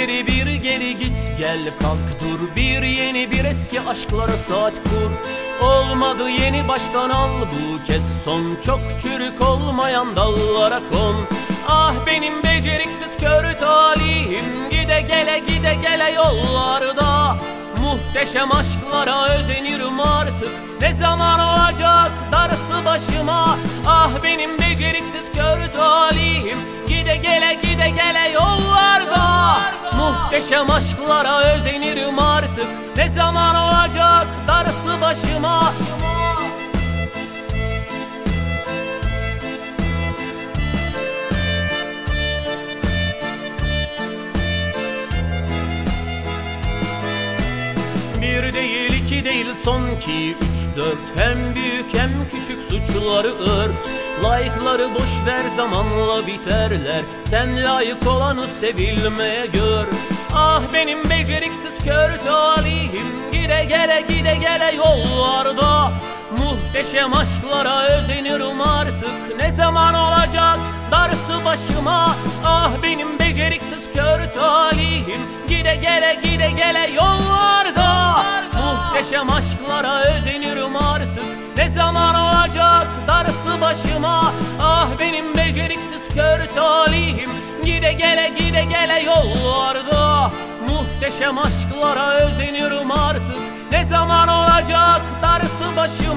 ileri bir geri git gel kalk dur, bir yeni bir eski aşklara saat kur. Olmadı yeni baştan al bu kez son, çok çürük olmayan dallara kon. Ah benim beceriksiz kör talihim, gide gele yollarda. Muhteşem aşklara özenirim artık, ne zaman olacak darısı başıma. Ah benim beceriksiz kör talihim, gide gele yollarda. Muhteşem aşklara özenirim artık, ne zaman olacak darısı başıma. Bir değil iki değil son ki üç dört, hem büyük hem küçük suçları ört. Layıkları boş ver zamanla biterler, sen layık olanı sevilmeye gör. Ah benim beceriksiz kör talihim, gide gele yollarda. Muhteşem aşklara özenirim artık, ne zaman olacak darısı başıma. Ah benim beceriksiz kör talihim, gide gele yollarda. Muhteşem aşklara özenirim artık, ne zaman olacak darısı başıma. Ah benim beceriksiz kör talihim, gide gele yollarda. Muhteşem aşklara özenirim artık, ne zaman olacak darısı başıma.